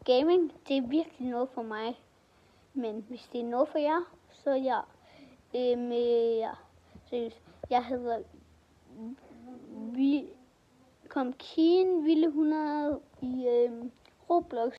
gaming, det er virkelig noget for mig. Men hvis det er noget for jer, så ja. Seriøst. Jeg hedder Keen Ville 100 i Roblox.